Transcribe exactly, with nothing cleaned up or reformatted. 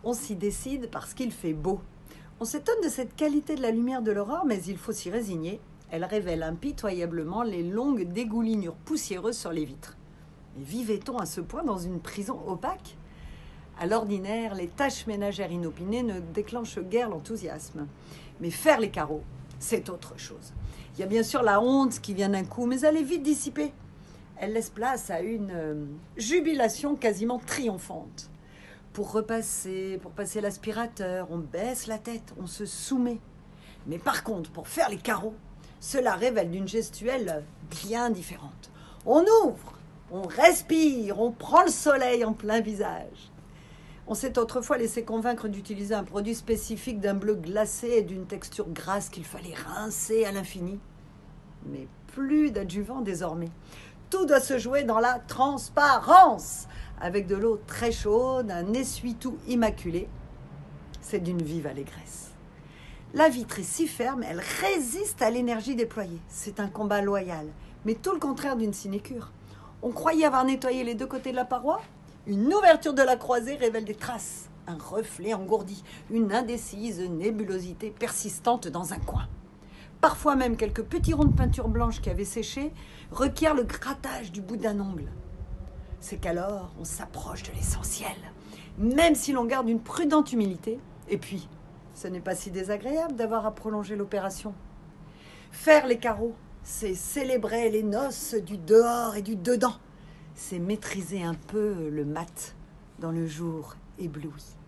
On s'y décide parce qu'il fait beau. On s'étonne de cette qualité de la lumière de l'aurore, mais il faut s'y résigner. Elle révèle impitoyablement les longues dégoulinures poussiéreuses sur les vitres. Mais vivait-on à ce point dans une prison opaque ? À l'ordinaire, les tâches ménagères inopinées ne déclenchent guère l'enthousiasme. Mais faire les carreaux, c'est autre chose. Il y a bien sûr la honte qui vient d'un coup, mais elle est vite dissipée. Elle laisse place à une euh, jubilation quasiment triomphante. Pour repasser, pour passer l'aspirateur, on baisse la tête, on se soumet. Mais par contre, pour faire les carreaux, cela révèle d'une gestuelle bien différente. On ouvre, on respire, on prend le soleil en plein visage. On s'est autrefois laissé convaincre d'utiliser un produit spécifique d'un bleu glacé et d'une texture grasse qu'il fallait rincer à l'infini. Mais plus d'adjuvants désormais. Tout doit se jouer dans la transparence, avec de l'eau très chaude, un essuie-tout immaculé. C'est d'une vive allégresse. La vitre est si ferme, elle résiste à l'énergie déployée. C'est un combat loyal, mais tout le contraire d'une sinécure. On croyait avoir nettoyé les deux côtés de la paroi. Une ouverture de la croisée révèle des traces, un reflet engourdi, une indécise nébulosité persistante dans un coin. Parfois même quelques petits ronds de peinture blanche qui avaient séché requièrent le grattage du bout d'un ongle. C'est qu'alors on s'approche de l'essentiel, même si l'on garde une prudente humilité. Et puis, ce n'est pas si désagréable d'avoir à prolonger l'opération. Faire les carreaux, c'est célébrer les noces du dehors et du dedans. C'est maîtriser un peu le mat dans le jour ébloui.